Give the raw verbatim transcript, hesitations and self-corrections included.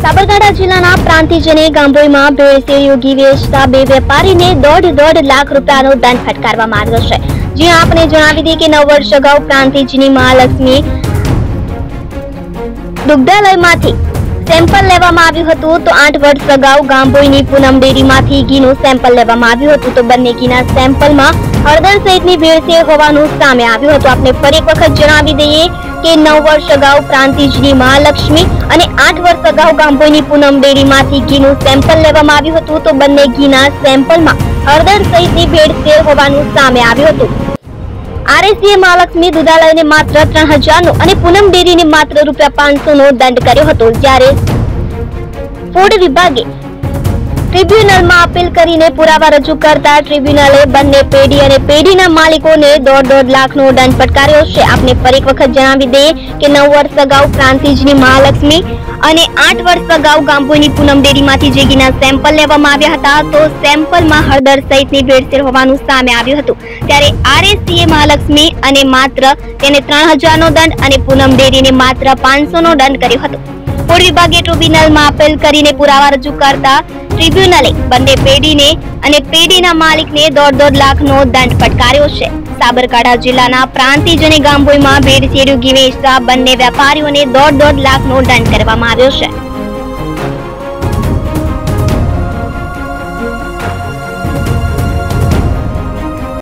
સાબરકાંઠા જિલ્લાના પ્રાંતિજ અને ગાંભોઈમાં ભેળસેળ યોગી વેચતા બે વેપારીને દોઢ દોઢ લાખ રૂપિયાનો દંડ ફટકારવામાં આવ્યો છે। જ્યાં આપણે જણાવી દઈએ કે નવ વર્ષ અગાઉ પ્રાંતિજની મહાલક્ષ્મી દુગ્ધાલયમાંથી સેમ્પલ લેવામાં આવ્યું હતું, તો આઠ વર્ષ અગાઉ ગાંભોઈની પૂનમ ડેરીમાંથી ઘીનું સેમ્પલ લેવામાં આવ્યું હતું, તો બંને ઘીના સેમ્પલમાં હળદર સહિતની ભેળસેળ હોવાનું સામે આવ્યું હતું। આપણે ફરી એક વખત જણાવી દઈએ કે નવ વર્ષ અગાઉ પ્રાંતિજની મહાલક્ષ્મી અને આઠ વર્ષ અગાઉ ગાંભોઈની પૂનમ ડેરીમાંથી ઘીનું સેમ્પલ લેવામાં આવ્યું હતું, તો બંને ઘીના સેમ્પલમાં હળદર સહિતની ભેળસેળ હોવાનું સામે આવ્યું હતું। આરએસીએ મહાલક્ષ્મી દુધાલયને માત્ર ત્રણ હજાર નો અને પૂનમ ડેરીને માત્ર રૂપિયા પાંચસો નો દંડ કર્યો હતો, જ્યારે ફૂડ વિભાગે ટ્રિબ્યુનલમાં અપીલ કરીને પુરાવા રજૂ કરતા ટ્રિબ્યુનલે બંને પેઢી અને પેઢીના માલિકોને દોઢ દોઢ લાખનો દંડ ફટકાર્યો છે। આપને ફરી એક વખત જણાવી દઈએ કે નવ વર્ષ અગાઉ પ્રાંતિજની મહાલક્ષ્મી અને આઠ વર્ષ અગાઉ ગાંભોઈની પૂનમ ડેરીમાંથી જે ઘીના સેમ્પલ લેવામાં આવ્યા હતા, તો સેમ્પલમાં હળદર સહિતની ભેળસેળ હોવાનું સામે આવ્યું હતું, ત્યારે આરએસીએ મહાલક્ષ્મી અને માત્ર તેને ત્રણ હજાર નો દંડ અને પૂનમ ડેરીને માત્ર પાંચસો નો દંડ કર્યો હતો। ફૂડ વિભાગે ટ્રિબ્યુનલમાં અપીલ કરીને પુરાવા રજૂ કરતા ટ્રિબ્યુનલે બંને પેઢીને અને પેઢીના માલિકને દોઢ દોઢ લાખનો દંડ ફટકાર્યો છે। સાબરકાંઠા જિલ્લાના પ્રાંતિજ અને ગાંભોઈમાં ભેળસેળ યોગી વેચતા બંને વેપારીઓને દોઢ દોઢ લાખનો દંડ કરવામાં આવ્યો છે।